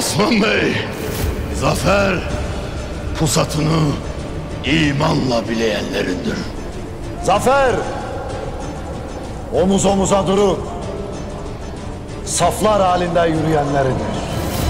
Osman Bey, zafer pusatını imanla bileyenlerindir. Zafer, omuz omuza durup saflar halinde yürüyenleridir.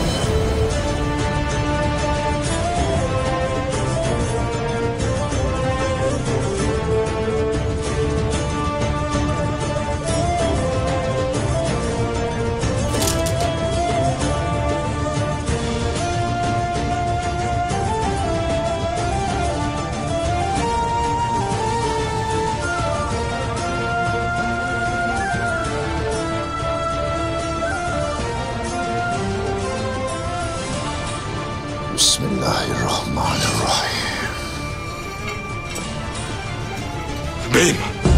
Bismillahirrahmanirrahim. Beyim.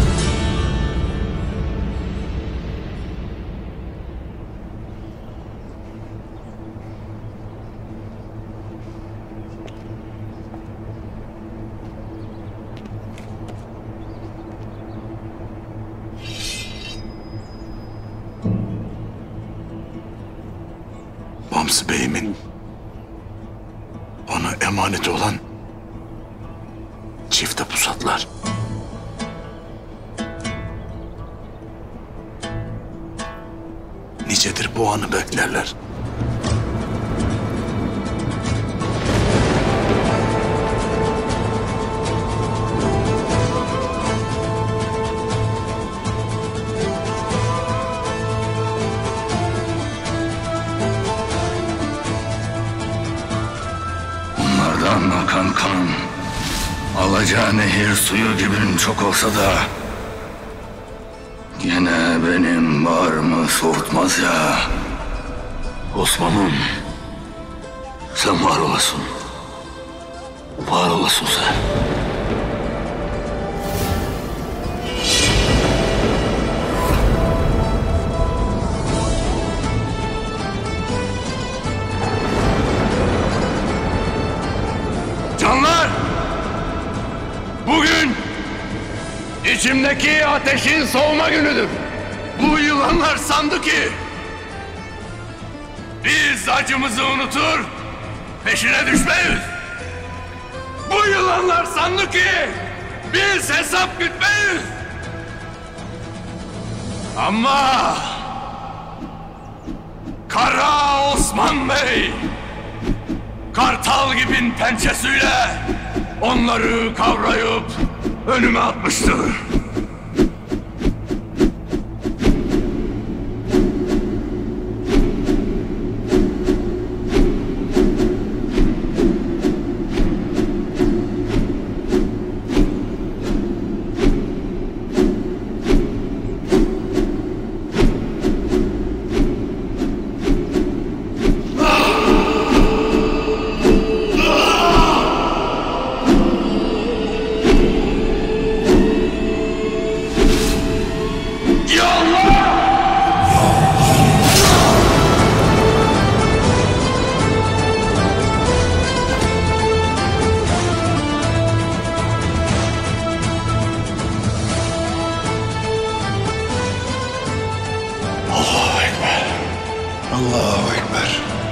Bamsı Bey'imin ona emanet olan çifte pusatlar. Nicedir bu anı beklerler. Onlardan akan kanım alacağı nehir suyu gibi çok olsa da yine benim bağrımı soğutmaz ya. Osman'ım, sen var olasın. Var olasın sen. Canlar! Bugün içimdeki ateşin soğuma günüdür. Bu yılanlar sandı ki biz acımızı unutur, peşine düşmeyiz. Bu yılanlar sandı ki biz hesap gütmeyiz. Ama Kara Osman Bey kartal gibi pençesiyle onları kavrayıp önüme atmıştır. Allahu Ekber.